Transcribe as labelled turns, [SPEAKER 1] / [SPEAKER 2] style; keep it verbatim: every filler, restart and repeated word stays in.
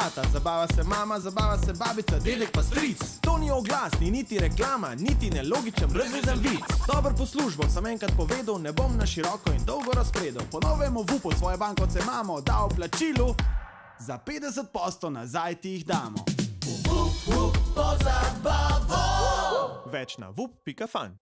[SPEAKER 1] tata, zabava se mama, zabava se babica, dedek pa stric. To ni oglas, ni niti reklama, niti nelogičen, brezvezen vic. Dober poslužbo sem enkrat povedal, ne bom na široko in dolgo razpredal. Po novemu vupu svoje bankovce imamo, da v plačilu za petdeset posto nazaj ti jih damo.
[SPEAKER 2] Vup, vup, po zabavo.
[SPEAKER 1] Več na vup pika fan.